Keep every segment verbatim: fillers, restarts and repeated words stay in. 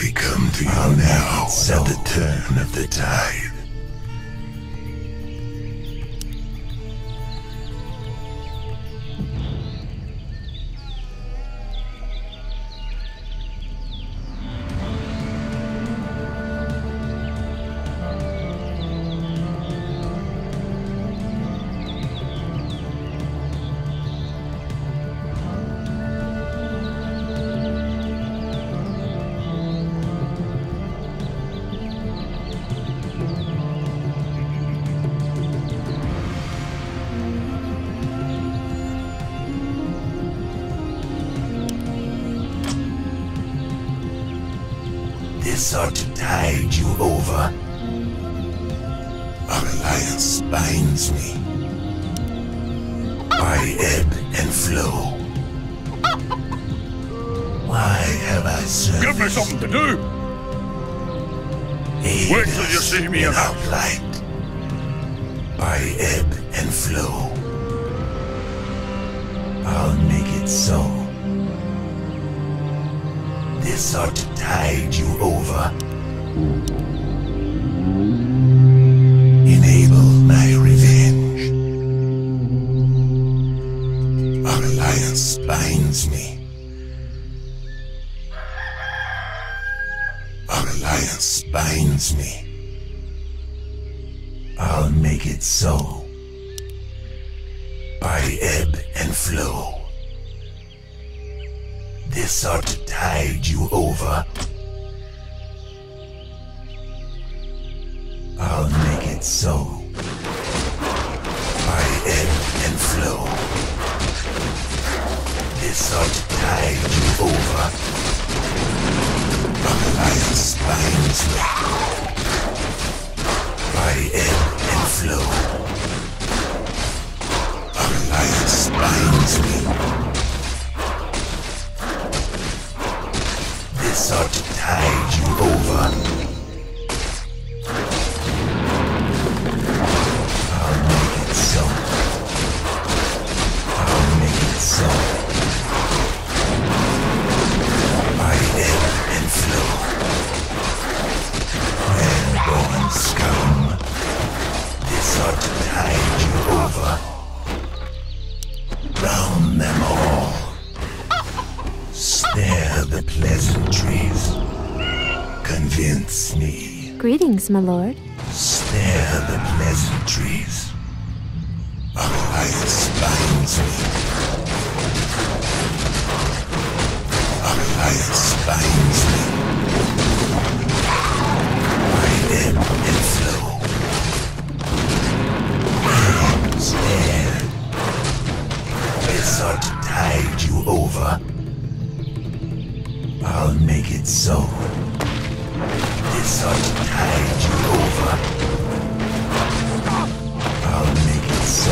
I come to you I'll now at the turn of the tide. This ought to tide you over. Our alliance binds me. I ebb and flow. Why have I served? Give me something to do! Aid Wait till you see me in about. our plight. I ebb and flow. I'll make it so. This ought to tide you over. Enable my revenge. Our alliance binds me. Our alliance binds me. I'll make it so. By ebb and flow. This ought to tide you over. I'll make it so. By ebb and flow. This ought to tide you over. Our alliance binds me. By ebb and flow. Our alliance binds me. This ought to tide you over. I'll make it so. I'll make it so. By ebb and flow. Well-born scum. This ought to tide you over. Round them all. Spare the pleasantries. Convince me. Greetings, my lord. Spare the pleasantries. Our alliance binds me. Our alliance binds me. I ebb and flow. I am scared. This ought to tide you over. I'll make it so. This ought to tide you over. I'll make it so.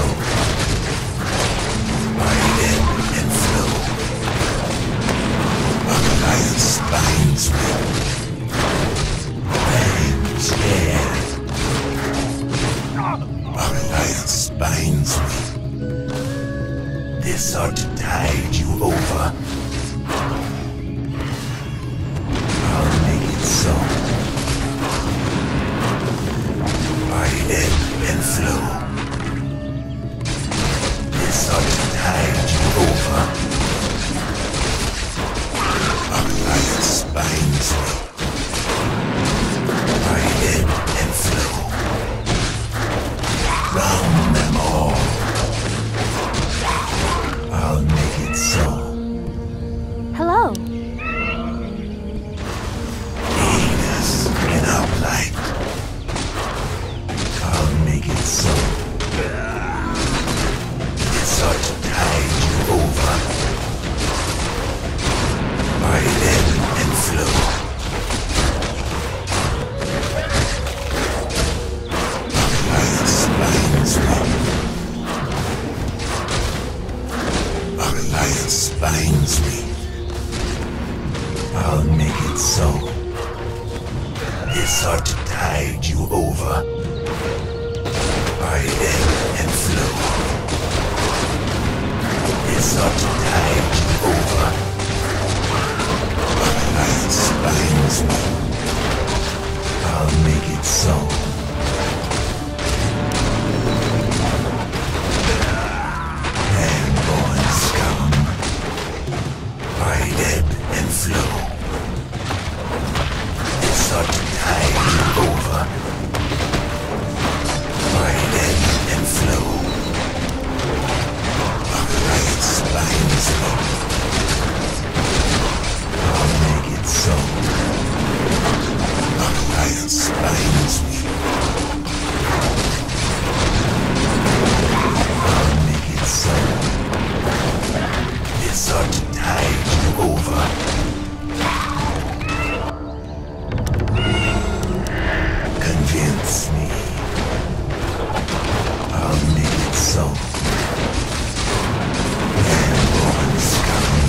I ebb and flow. Our alliance binds me. I'm scared. Our alliance binds me. This ought to tide you over. So, I ebb and flow. This ought to tide you over. Our alliance binds me. I ebb and flow. Round them all. I'll make it so. Hello. In our light. I'll make it so. so. Landborn scum.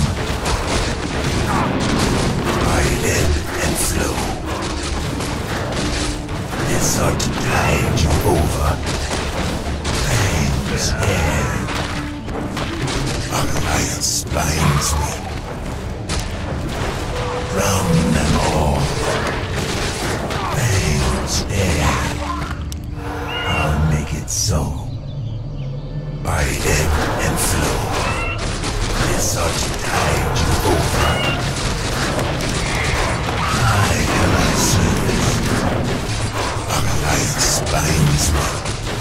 I ebb and flow. This ought to tide you over. Fangs air. Alliance binds me. Drown them all. Fangs air. I'll make it so. By ebb and flow. This ought to tide you over. I am my service. Alliance binds me.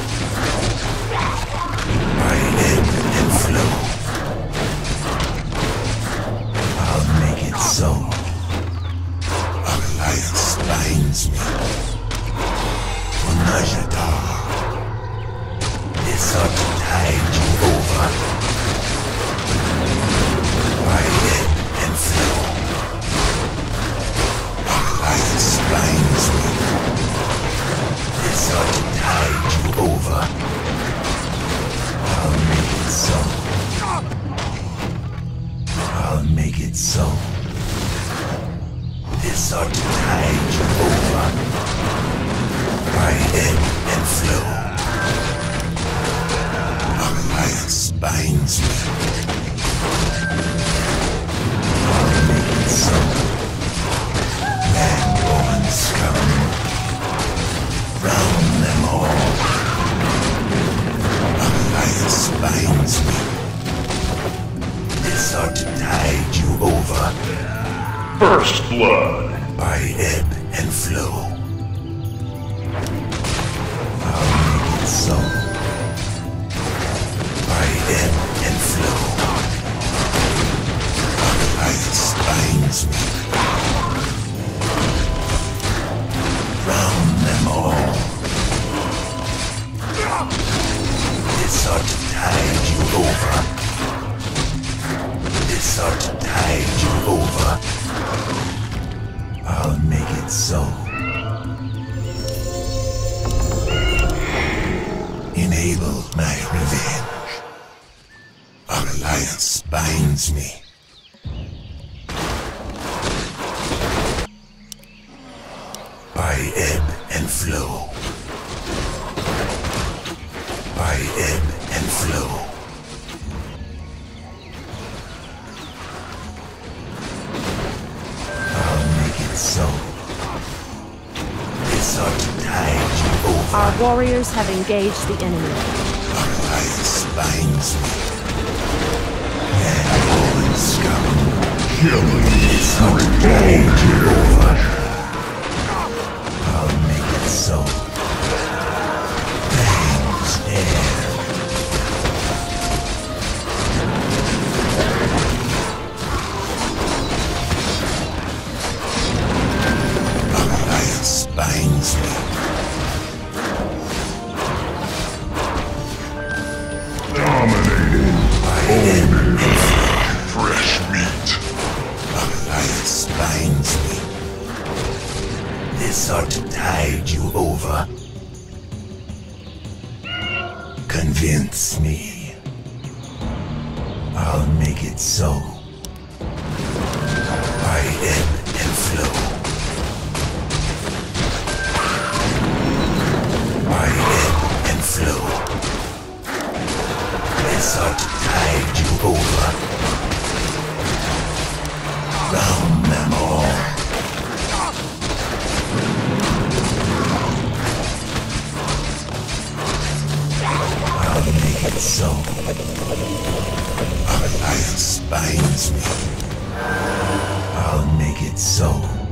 By ebb and flow. I'll make it so. Alliance binds me. Slardar. This ought to tide you over. By ebb and flow. Alliance binds me. This ought to tide you over. I'll make it so. I'll make it so. This ought to tide you over. By ebb and flow. Alliance binds me. I'll make it so. Landborn scum. Drown them all. Alliance binds me. This ought to tide you over. First blood. By ebb and flow. I'll make it so. By ebb and flow. Alliance binds me. Drown them all. This ought to tide you over. This ought to tide you over. I'll make it so. Enable my revenge. Alliance binds me. By ebb and flow. By ebb and flow. So, this ought to tide you over. Our warriors have engaged the enemy. Alliance binds me. Landborn scum. Killing This ought to tide you over. I'll make it so. Fangs air. Binds me. Dominating. By ebb and flow. Fresh meat. Alliance binds me. This ought to tide you over. Convince me. I'll make it so. By ebb and flow. By ebb and flow. This ought to tide you over. Drown them all. I'll make it so. Alliance binds me. I'll make it so.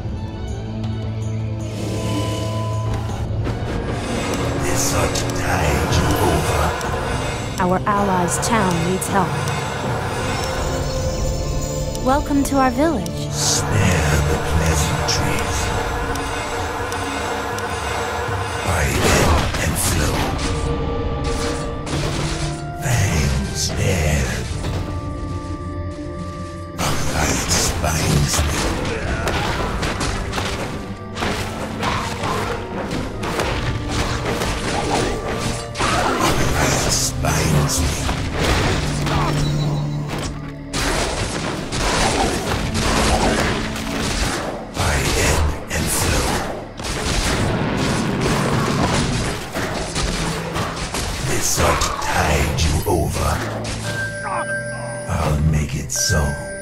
This ought to tide you over. Our allies' town needs help. Welcome to our village. Spare the pleasantries. By ebb and flow. Fangs air. Alliance binds me. Alliance binds me. spines me. I ebb and flow. This ought to tide you over. I'll make it so.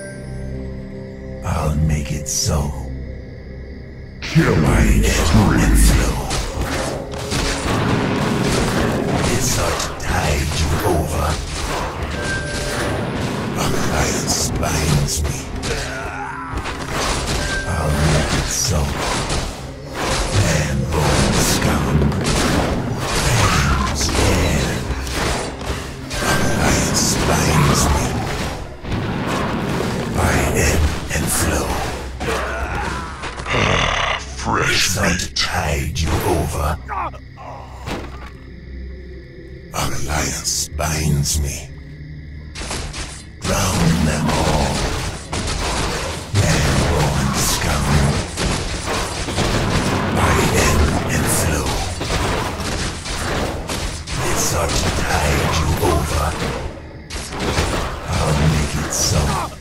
I'll make it so. Killing I ebb and spree. flow. This ought to tide you over. A lion spines me. I'll make it so. And bone scum. Fangs air. A lion spines me. I ebb and flow. Fresh This ought to meat. tide you over. A lion spines me. Drown them all. Land-born scum. I ebb and flow. This ought to tide you over. I'll make it so.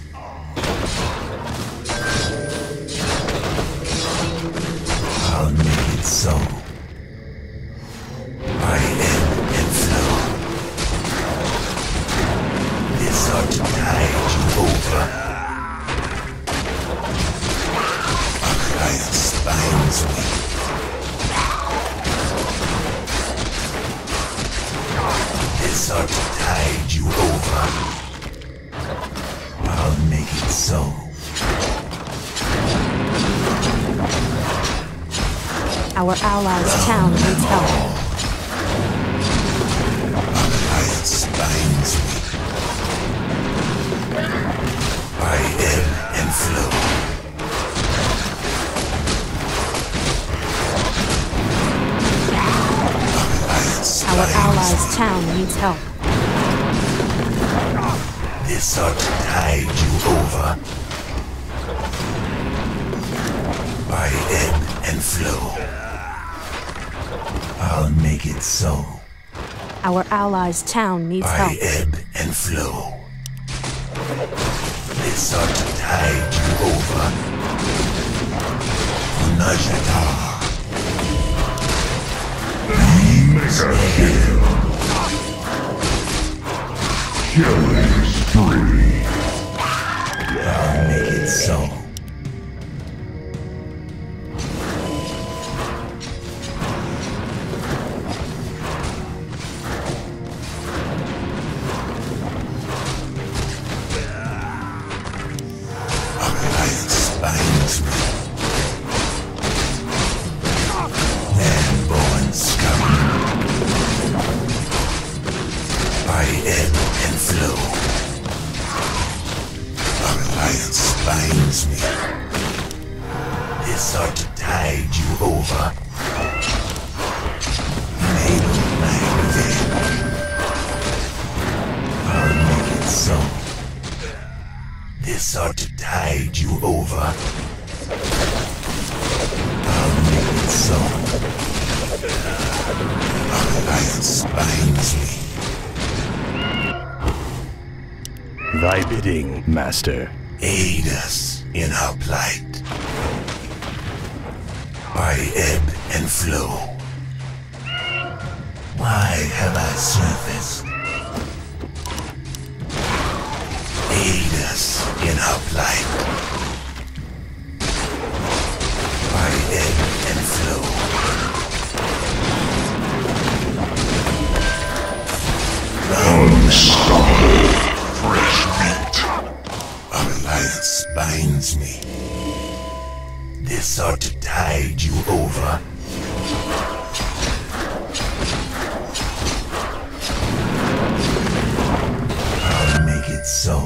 I'll make it so. I ebb and flow. This ought to tide you over. A lion spines me. This ought to tide you over. I'll make it so. Our allies' town needs help. A lion spines me. I ebb and flow. A lion spines Our allies' me. town needs help. This ought to tide you over. I ebb and flow. I'll make it so. Our allies' town needs I help. ebb and flow. This ought to tide you over. Naga. Mega kill. Killing spree. I'll make it so. A lion spines me. Land-born scum. I ebb and flow. A lion spines me. This ought to tide you over. Enable my revenge. I'll make it so. This ought to tide you over. I'll make it so. A lion spines me. Thy bidding, master. Aid us in our plight. I ebb and flow. Why have I surfaced? Aid us in our plight. I ebb and flow. Unstoppable. Fresh meat. A lion spines me. This ought to tide you over. I'll make it so.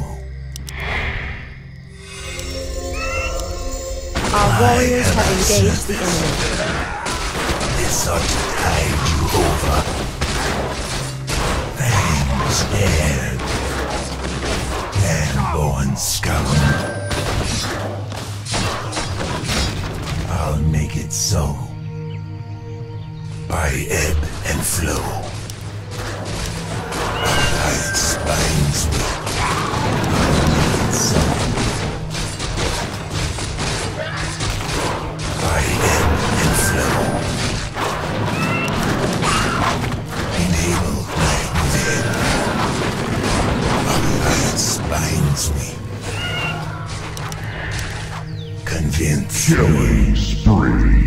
Our warriors have engaged the enemy. This ought to tide you over. Fangs scared. Land-born scum. I'll make it so. I ebb and flow. I binds me. So, by ebb and flow, enable my within. Alliance binds me. Convince Killing spree.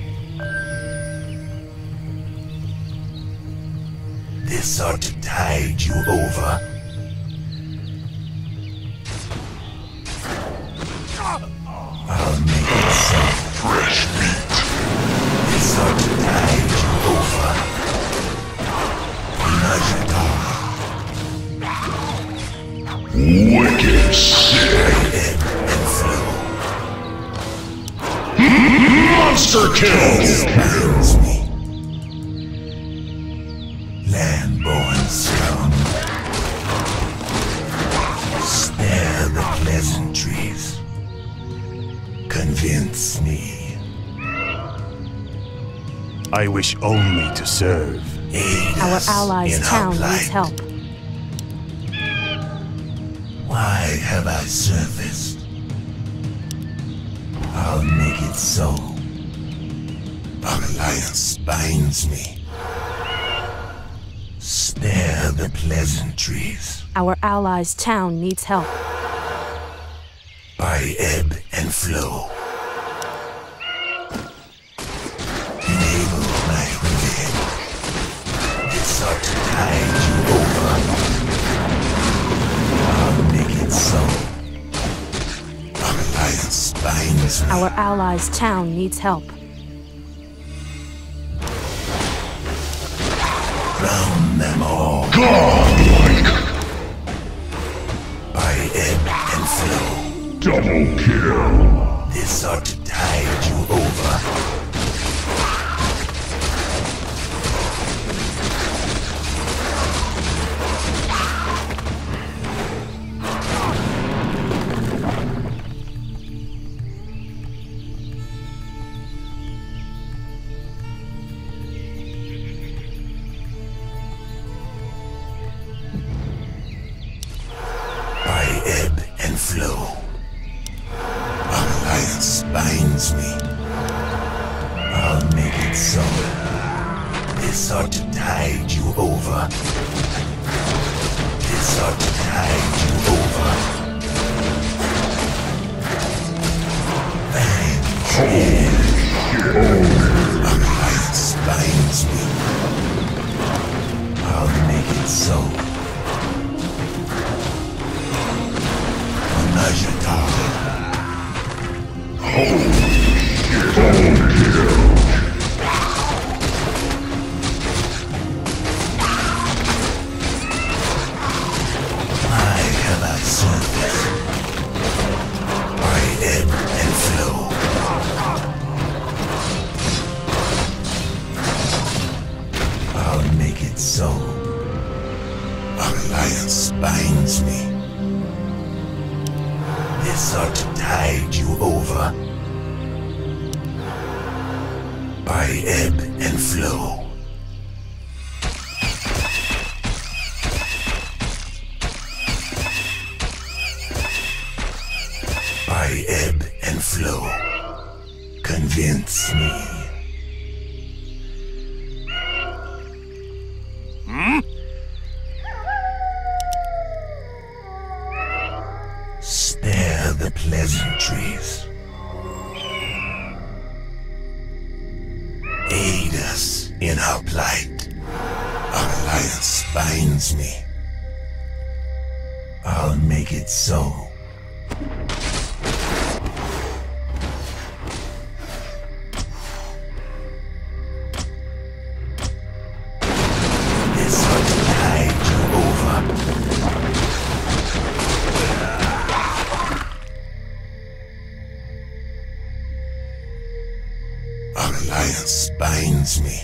this ought to tide you over. I'll make it so. Fresh meat. This ought to tide you over. Naga. Wicked sick. Ebb and flow. Monster kill. Binds me. Land-born scum. Spare the pleasantries. Convince me. I wish only to serve. Aid Our us allies' in our town plight. needs help. Why have I surfaced? I'll make it so. Our alliance binds me. Spare the pleasantries. Our allies' town needs help. By ebb and flow. Enable my within. This ought to tide you over. I'll make it so. Our alliance binds me. Our allies' town needs help. Drown them all. Godlike. By ebb and flow. Double kill. This ought to tide you over. By ebb and flow. Our alliance binds me. I'll make it so. This ought to tide you over. This ought to tide you over. Thanks. Our alliance binds me. I'll make it so. Naga. Holy shit. Double kill. Why have I surfaced? By ebb and flow. I'll make it so. Our alliance binds me. This ought to tide you over. By ebb and flow. By ebb and flow. Convince me. Spare the pleasantries. Aid us in our plight. Our alliance binds me. I'll make it so. This ought to tide you over. Our alliance binds me.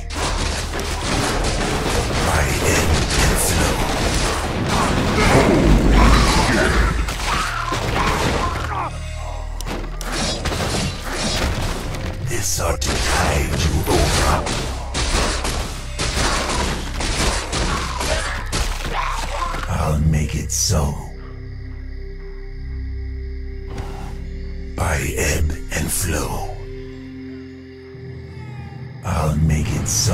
By ebb and flow. make it so. By ebb and flow. I'll make it so.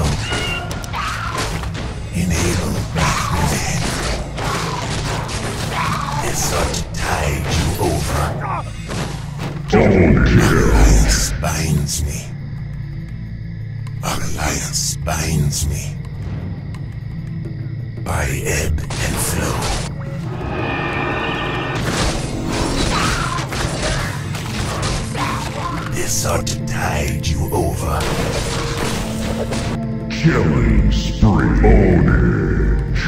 Enable my revenge. This ought to tide you over. Double kill. Alliance binds me. Alliance binds me. By ebb and flow. This ought to tide you over. Killing spree. Ownage.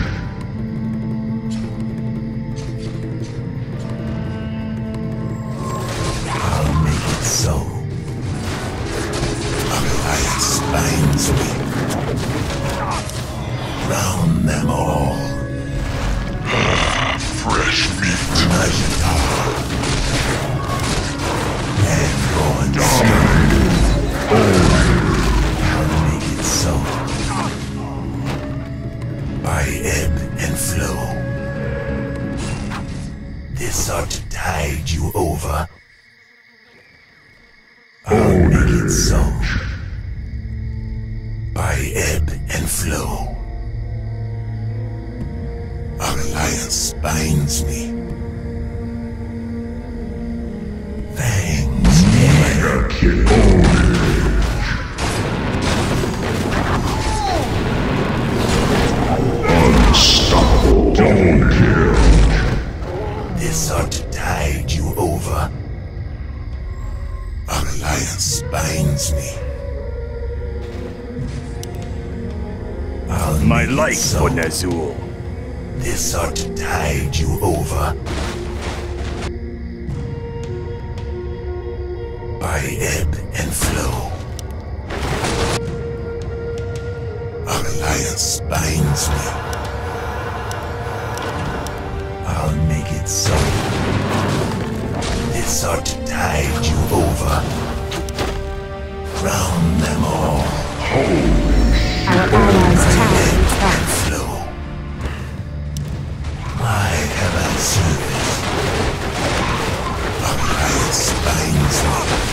I'll make it so. Alliance binds me. Drown them all. Fresh meat. Slardar. And go and Dominating. I'll make it so. By ebb and flow. This ought to tide you over. I'll make it so. By ebb and flow. Alliance binds me. Fangs Mega kill. Ownage. Unstoppable. Double kill. This ought to tide you over. Alliance binds me. I'll My make it life so. for Ner'zhul. This ought to tide you over. By ebb and flow. Alliance binds me. I'll make it so. This ought to tide you over. Drown them all. Our allies' town needs And help. flow. Why have I service? Alliance binds me.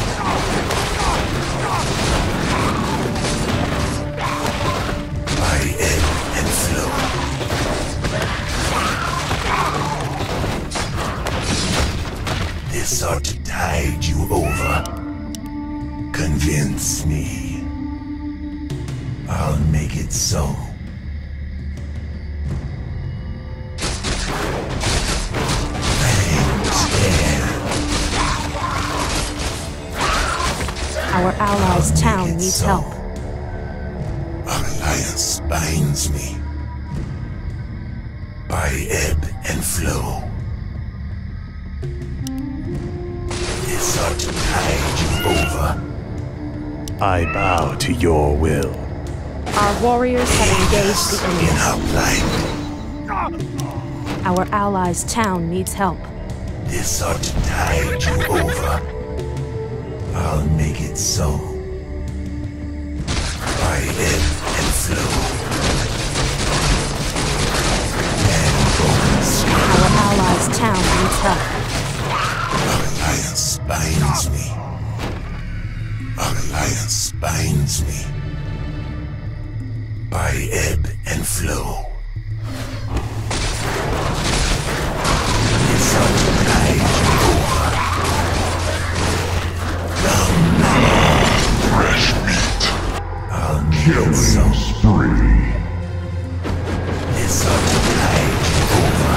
By ebb and flow. This ought to tide you over. Convince me. I'll make it so. Fangs there. Our allies' town Make it needs so. help. Alliance binds me. By ebb and flow. This ought to tide you over. I bow to your will. Our warriors have engaged the In enemy. our plight. Our allies' town needs help. This ought to tide you over. I'll make it so. By ebb and flow. And bones. Our allies' town needs help. Alliance binds me. Alliance binds me. By ebb and flow. This ought to tide you over. Round them all. Fresh meat. I'll make it Killing so. spree. This ought to tide you over.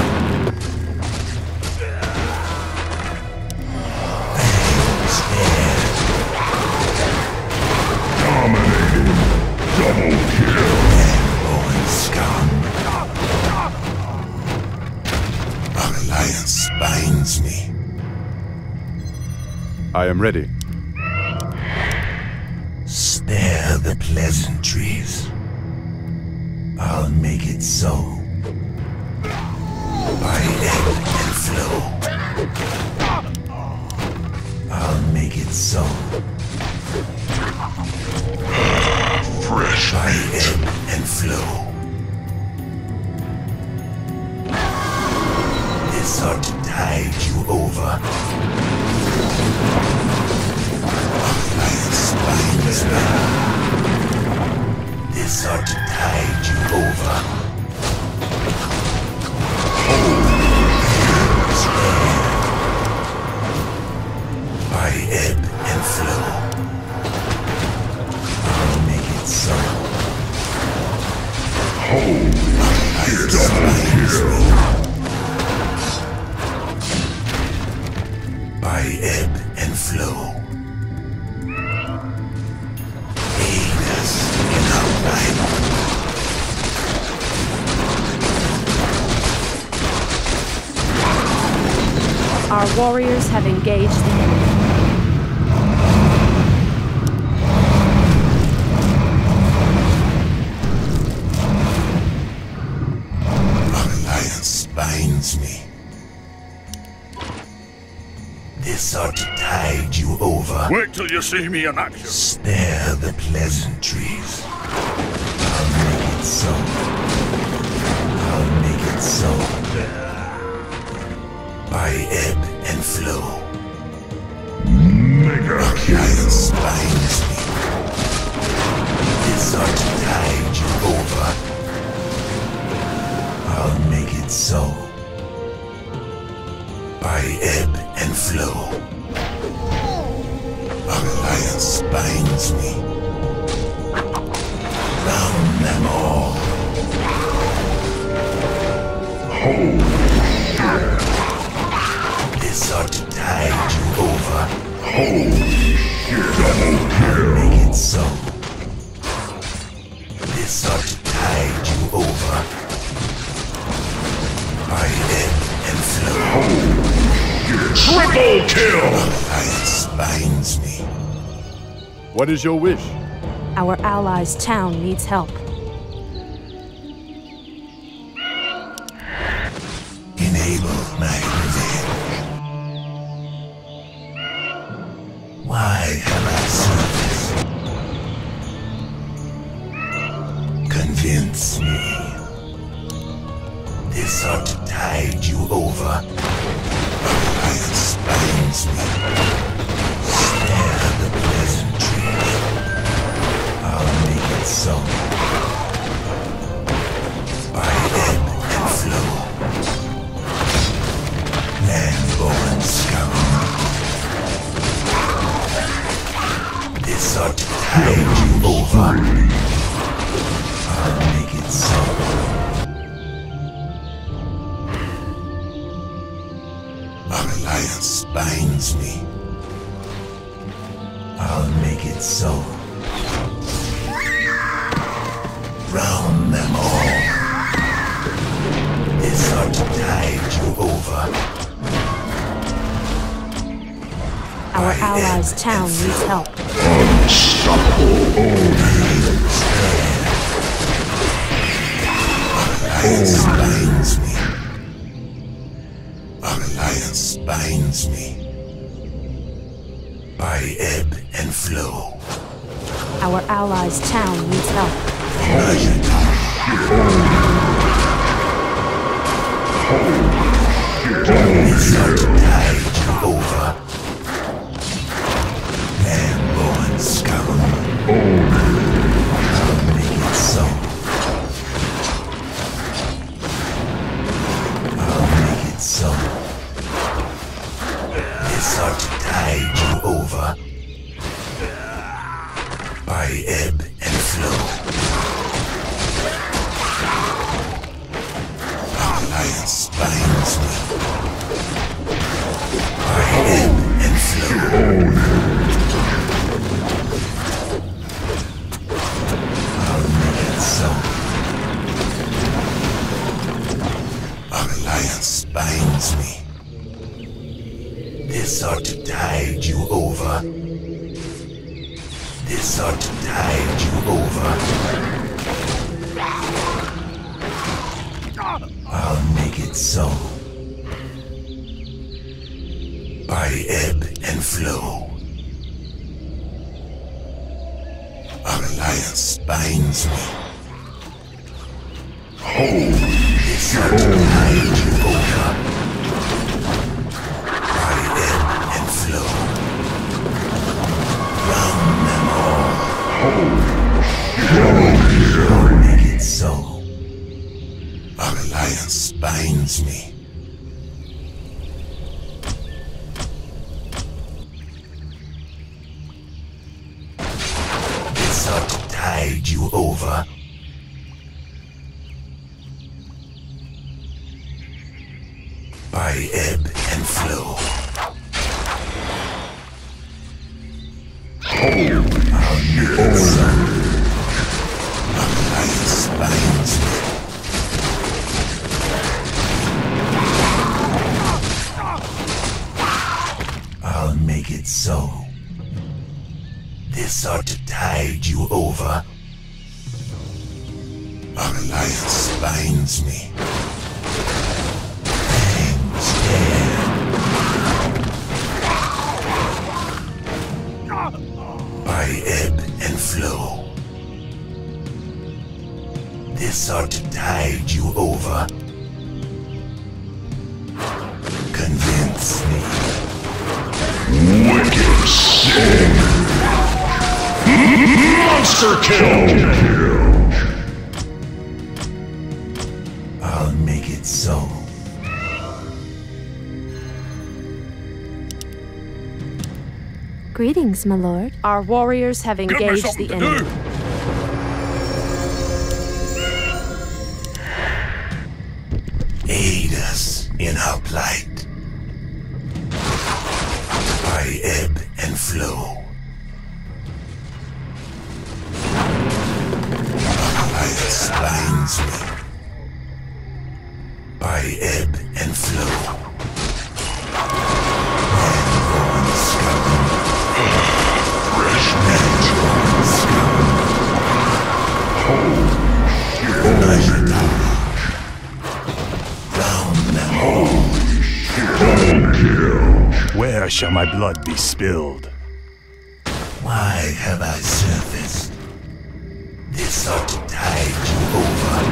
Fangs there. Dominating. Double kill. Born scum. Alliance binds me. I am ready. Spare the pleasantries. I'll make it so. By ebb and flow. I'll make it so. Fresh By meat. ebb and flow. This ought to tide you over. Alliance binds me. This ought to tide you over. Here's air. By ebb and flow. I'll make it so. Alliance binds me. By ebb and flow. Aid us in our life. Our warriors have engaged the enemy. Alliance binds me. This ought to tide you over. Wait till you see me in action. Spare the pleasantries. I'll make it so. I'll make it so. By ebb and flow. Mega Alliance binds me. This ought to tide you over. I'll make it so. By ebb and flow. Alliance binds me. Round them all. Holy shit. This ought to tide you over. Holy shit. Double kill. Make it so. This ought to tide you over. By ebb and flow. Holy shit. Triple kill. Alliance binds me. What is your wish? Our allies' town needs help. Enable my revenge. Why have I seen this? Convince me. This ought to tide you over. Alliance binds me. Spare the pleasantries. I'll make it so. By ebb and flow. Land-born scum. This ought to tide you over. I'll make it so. Alliance binds me. I'll make it so. Round them all. This ought to tide you over. Our allies' town needs help. Alliance binds me. Alliance binds me. By ebb and flow. Our allies' town needs help. This ought to tide you over. Land-born scum. I'll make it so. I'll make it so. This ought to tide you over. By ebb and flow. Alliance binds me. By ebb and flow. I'll make it so. Alliance binds me. This ought to tide you over. This ought to tide you over. I'll make it so. By ebb and flow. Alliance binds me. Holy This ought to tide you over. alliance binds me. This ought to tide you over. By ebb and flow. Holy Yes. Alliance binds me. I'll make it so. This ought to tide you over. Alliance binds me. Fangs dead. By ebb and flow. This ought to tide you over. Convince me. wicked sin. Monster kill. I'll make it so. Greetings, my lord. Our warriors have Give me engaged something the to enemy. do. Aid us in our plight. By ebb and flow. Alliance binds me. By ebb and flow. Man-born scum. Fresh meat. Scum. Hold. Round them all. Double kill. Where shall my blood be spilled? Why have I surfaced? This ought to tide you over.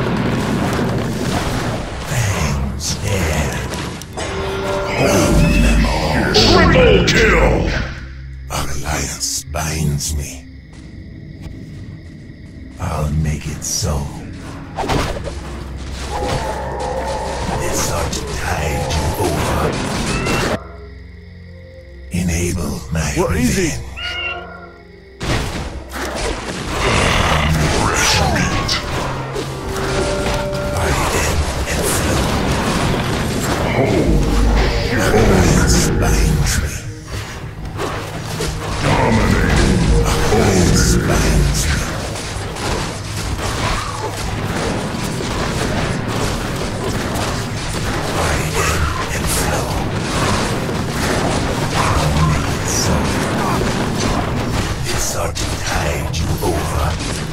Fangs dead. Round them all. Triple kill. Alliance binds me. I'll make it so. This ought to tide you over. Enable my What is revenge. it? Fresh meat. By ebb and flow. Hold. Alliance binds me. Dominating. Alliance binds me. By ebb and flow. I'll make it so. This ought to tide you over.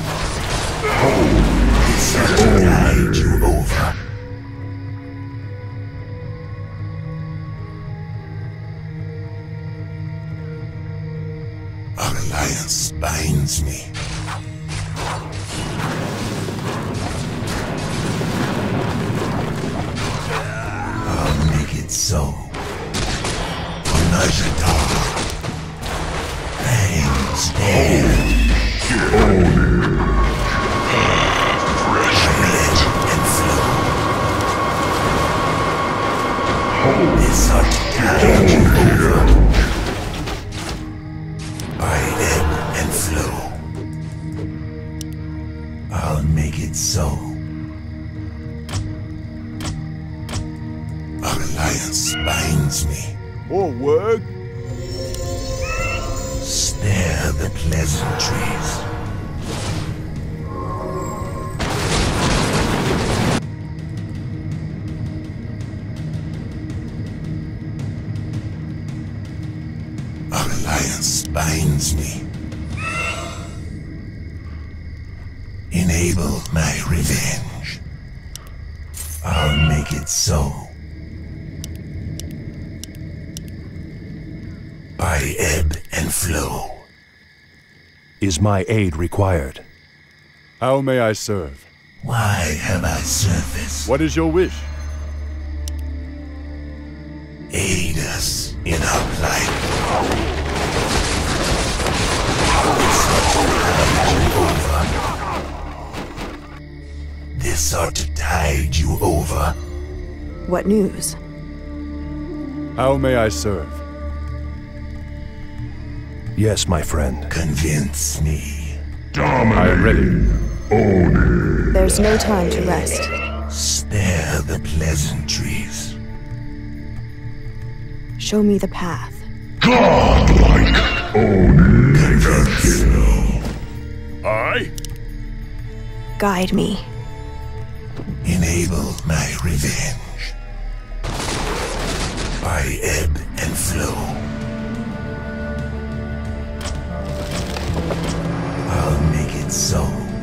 This ought to tide you over. Alliance binds me. I'll make it so. Fangs dead. Fresh meat. And flow. This ought to tide you over. By ebb and flow. I'll make it so. Alliance binds me. More work? Spare the pleasantries. Alliance binds me. Enable my revenge. I'll make it so. By ebb and flow. Is my aid required? How may I serve? Why have I surfaced? What is your wish? Aid us in our plight. This ought to tide you over. This ought to tide you over. What news? How may I serve? Yes, my friend. Convince me. I am ready. There's no time to rest. Spare the pleasantries. Show me the path. Godlike. Convince me. I? Guide me. Enable my revenge. By ebb and flow. I'll make it so.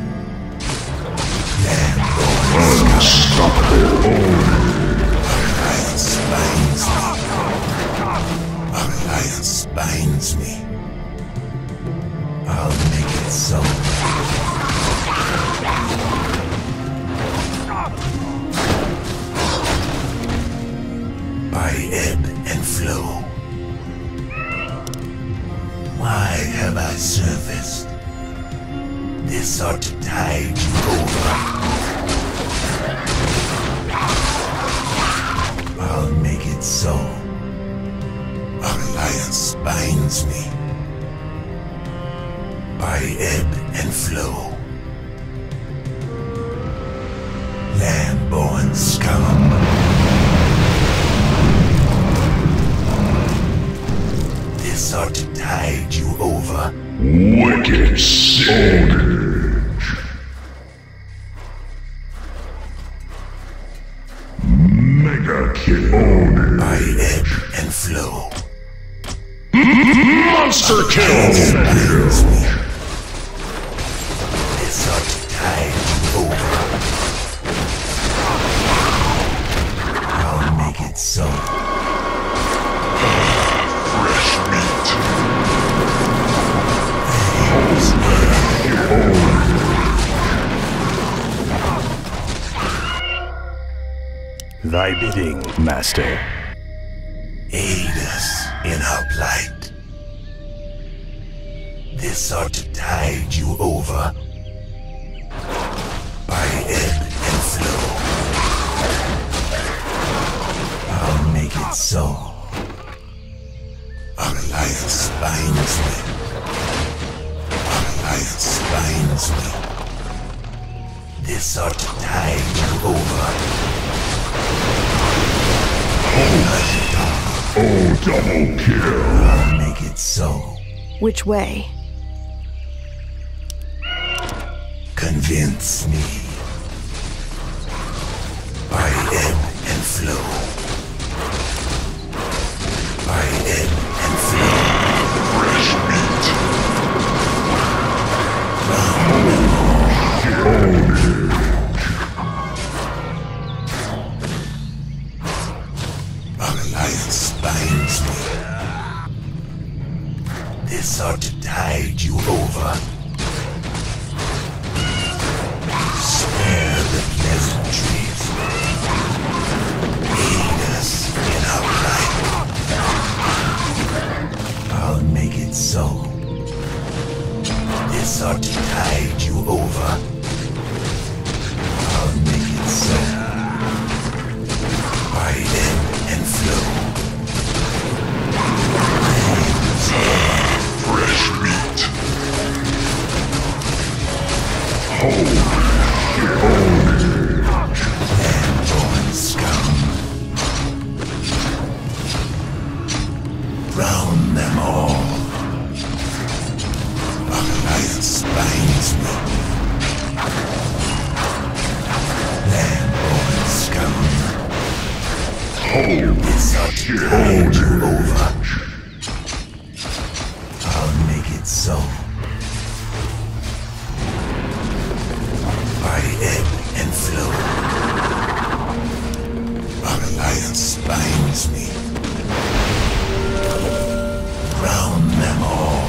Unstoppable. Alliance binds me. Alliance binds me. I'll make it so. By ebb and flow. Why have I surfaced? This ought to tide you over. I'll make it so. Alliance binds me. By ebb and flow. Land-born scum. This ought to tide you over. Wicked Scourge. Mega kill. By ebb and flow. Monster kill. Binds me. This ought to tide you over. I'll make it so. Fresh meat. Thy bidding, Master. Aid us in our plight. This ought to tide you over. By ebb and flow. I'll make it so. Alliance binds me. Alliance binds me. This ought to tide you over. Oh, double kill. I'll make it so. Which way? Convince me. By ebb and flow. By ebb and flow. Fresh meat. Alliance binds me. This ought to tide you over. Spare the pleasantries. Aid us in our plight. I'll make it so. This ought to tide you over. I'll make it so. By ebb and flow. Fresh meat. Holy Land-born scum. Drown them all. Alliance binds me. Land-born scum. This ought to tide you over. I'll make it so. By ebb and flow. Alliance binds me. Drown them all.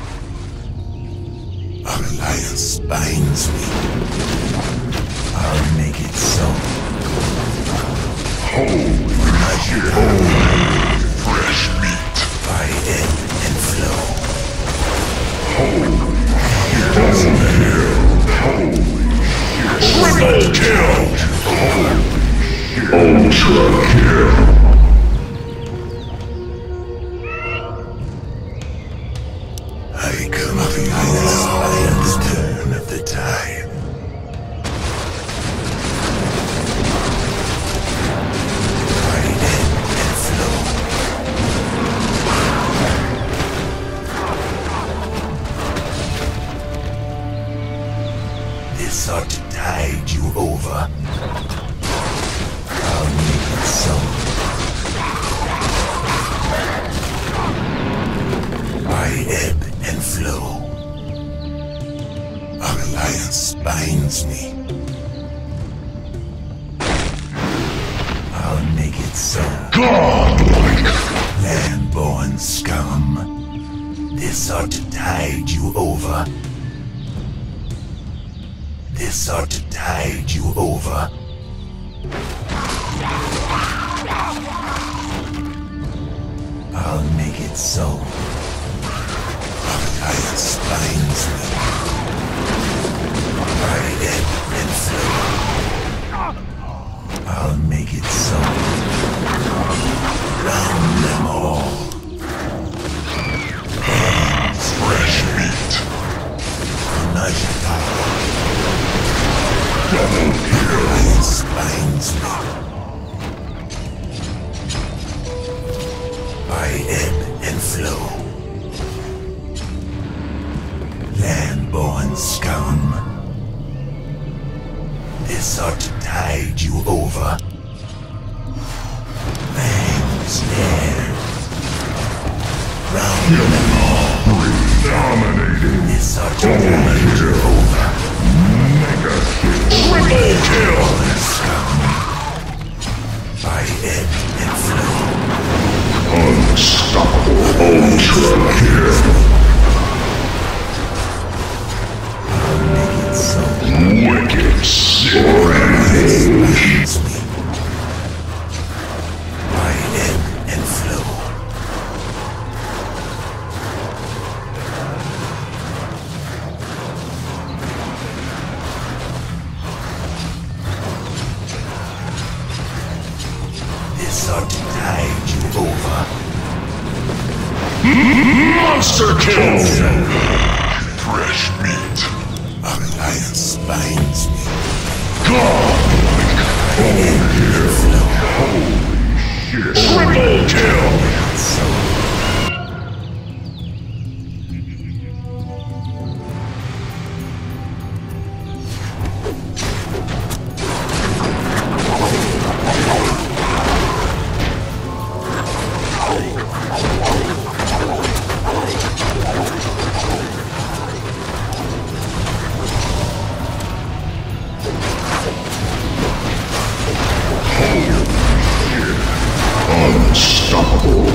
Alliance binds me. I'll make it so. holy shit. Holy fresh meat. By ebb and flow. Holy shit. Holy shit. Triple kill. Holy shit. Ultra kill. I come behind the turn of the tide. I ebb and flow. This ought to tide you over. I'll make it so. I ebb and flow. Our alliance binds me. I'll make it so. Godlike. Land-born scum. This ought to tide you over. This ought to tide you over. I'll make it so. Our alliance binds me. I ebb and flow. I'll make it so. Round them all. Hands Fresh meat. Naga. Double kill. Alliance binds me. I ebb and flow. Land-born scum. This ought to tide you over. Fangs there. Round them all. Dominating. This ought to tide you over. Mega kill. Triple kill. Scum. I ebb and flow. Unstoppable. Ultra kill. I'll make it so. Wicked Slithereen. Binds me. I ebb and flow. This ought to tide you over. Monster kill. Fresh meat. Our alliance binds me. Godlike. Holy shit. Triple kill. So Unstoppable.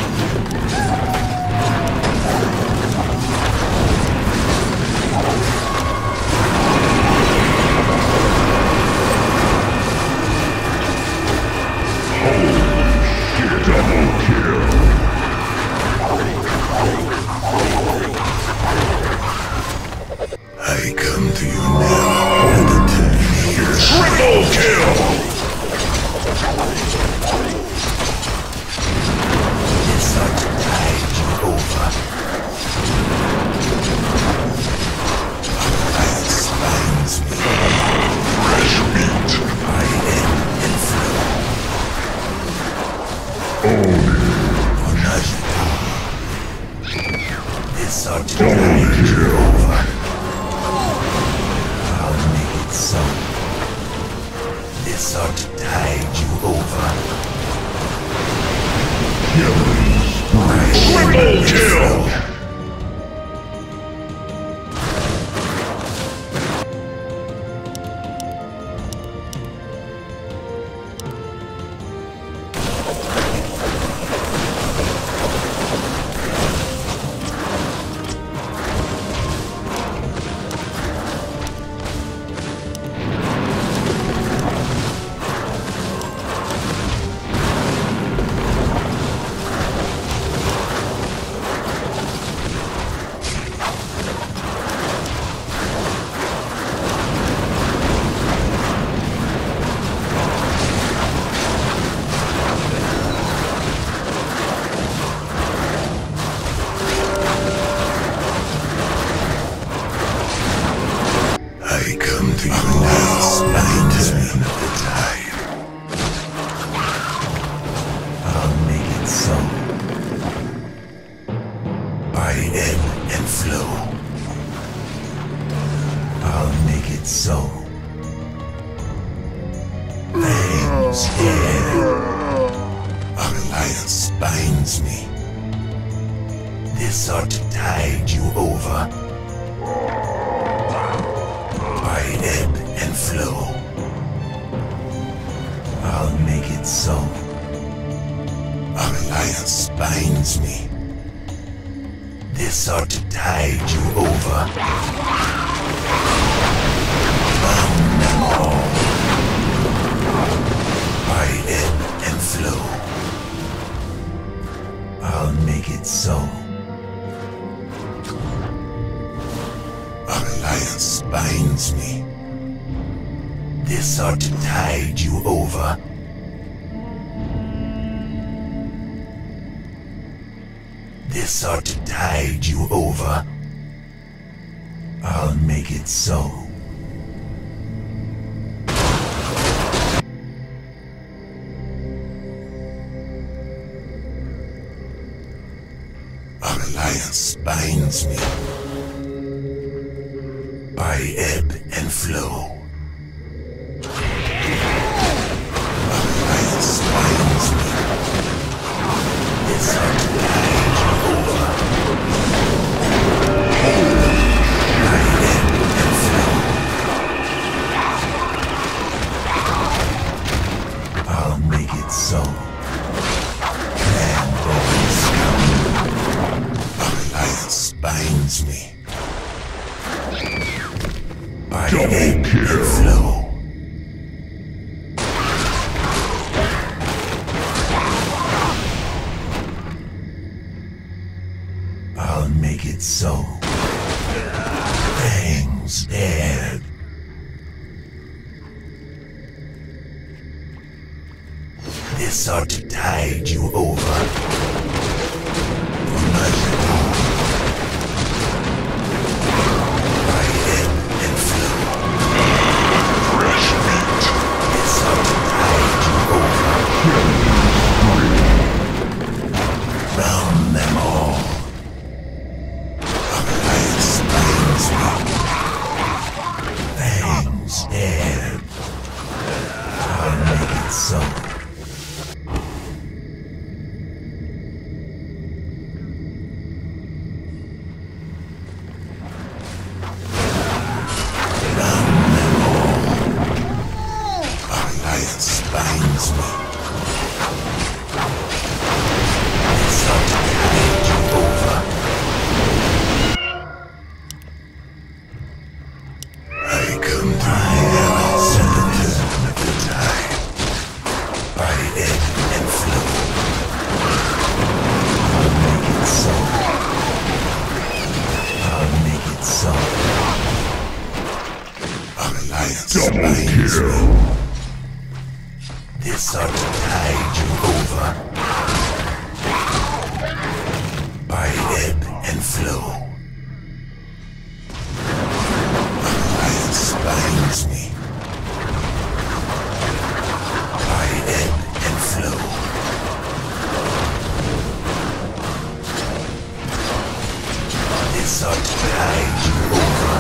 I come to you now at the turn here. Triple kill. This ought to tide you over. Alliance binds me. Fresh meat. I ebb and flow. Own Naga. This ought to tide you over. I'll make it so. This ought to tide you over. Triple kill. so. By ebb and flow. I'll make it so. Fangs dead. Alliance binds me. This ought to tide you over. By ebb and flow. I'll make it so. Alliance binds me. This ought to tide you over. Bound them all. By ebb and flow. I'll make it so. Alliance binds me. This ought to tide you over. This ought to tide you over. I'll make it so. Alliance binds me. By ebb and flow. Alliance binds me. This ought to tide you over. By ebb and flow. I'll make it so. Man-born scum. Alliance binds me. By ebb and flow. I'll make it so. Fangs dead. This ought to tide you over. By ebb and flow. Fresh meat. This ought to tide you over. Round them all. Alliance binds me. Fangs dead. I'll make it so. This ought to tide you over. By ebb and flow. Alliance binds me. By ebb and flow. This ought to tide you over.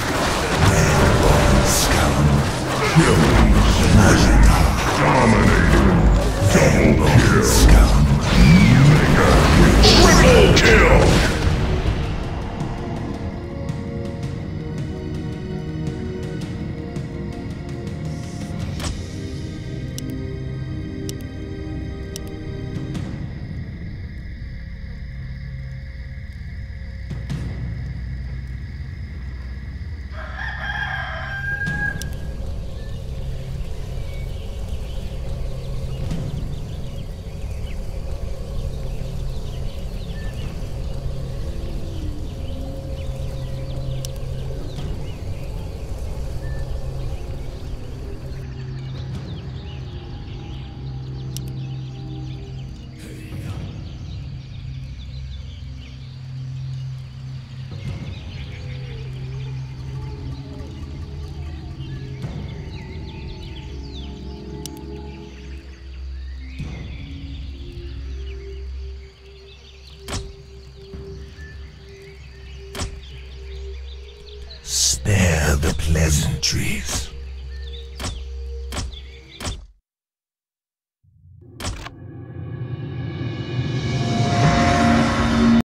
Man-born scum. Killing. Dominating. of the pleasantries.